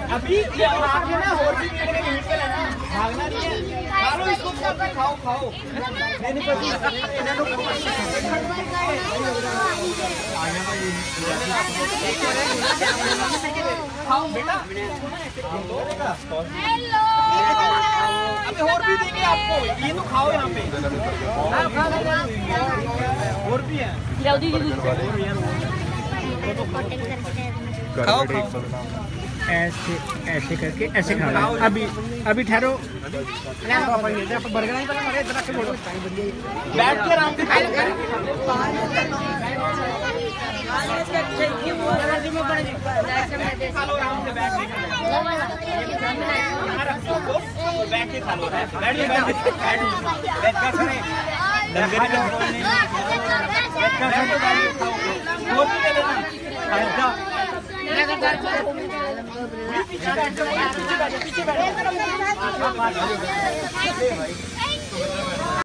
अभी ये आगे ना और भी मीट के लेना, भागना नहीं है। खा लो इसको, खाओ खाओ। नहीं पति खाओ बेटा। हेलो, अभी और भी देंगे आपको, ये तो खाओ यहाँ पे। और भी है, खाओ खाओ। ऐसे ऐसे करके ऐसे खाना। अभी अभी ठहरो। बर्गर नहीं पता मरे इतना के बोलो। बैठ के आराम से खाओ। आराम से बैठ के बैठ के खा लो। बैठ कर खड़े लंगर का नहीं। बैठ कर खड़े खाओ। और भी ले लेना। पीछे बैठो।